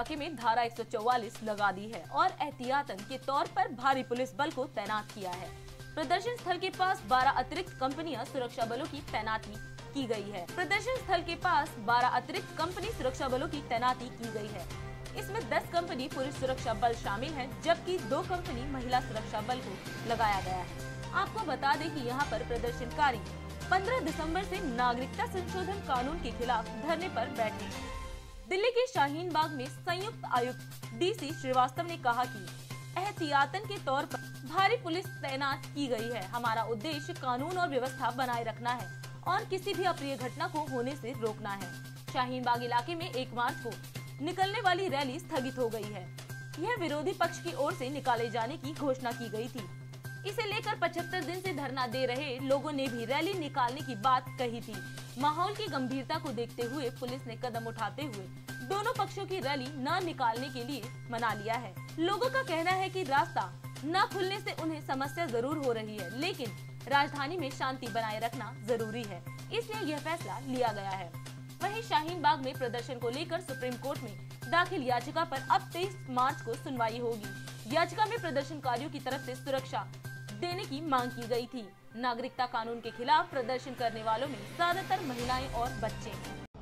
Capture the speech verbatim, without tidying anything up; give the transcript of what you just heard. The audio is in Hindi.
इलाके में धारा एक सौ चौवालीस लगा दी है और एहतियातन के तौर पर भारी पुलिस बल को तैनात किया है। प्रदर्शन स्थल के पास बारह अतिरिक्त कंपनियां सुरक्षा बलों की तैनाती की गई है। प्रदर्शन स्थल के पास बारह अतिरिक्त कंपनी सुरक्षा बलों की तैनाती की गई है। इसमें दस कंपनी पुरुष सुरक्षा बल शामिल है, जबकि दो कंपनी महिला सुरक्षा बल को लगाया गया है। आपको बता दें कि यहाँ पर प्रदर्शनकारी पंद्रह दिसंबर से नागरिकता संशोधन कानून के खिलाफ धरने पर बैठे हैं। दिल्ली के शाहीन बाग में संयुक्त आयुक्त डीसी श्रीवास्तव ने कहा कि एहतियातन के तौर पर भारी पुलिस तैनात की गई है। हमारा उद्देश्य कानून और व्यवस्था बनाए रखना है और किसी भी अप्रिय घटना को होने से रोकना है। शाहीन बाग इलाके में एक मार्च को निकलने वाली रैली स्थगित हो गई है। यह विरोधी पक्ष की ओर से निकाले जाने की घोषणा की गई थी। इसे लेकर पचहत्तर दिन से धरना दे रहे लोगों ने भी रैली निकालने की बात कही थी। माहौल की गंभीरता को देखते हुए पुलिस ने कदम उठाते हुए दोनों पक्षों की रैली न निकालने के लिए मना लिया है। लोगों का कहना है कि रास्ता न खुलने से उन्हें समस्या जरूर हो रही है, लेकिन राजधानी में शांति बनाए रखना जरूरी है, इसलिए यह फैसला लिया गया है। वहीं शाहीन बाग में प्रदर्शन को लेकर सुप्रीम कोर्ट में दाखिल याचिका पर अब तेईस मार्च को सुनवाई होगी। याचिका में प्रदर्शनकारियों की तरफ से सुरक्षा देने की मांग की गई थी। नागरिकता कानून के खिलाफ प्रदर्शन करने वालों में ज्यादातर महिलाएं और बच्चे हैं।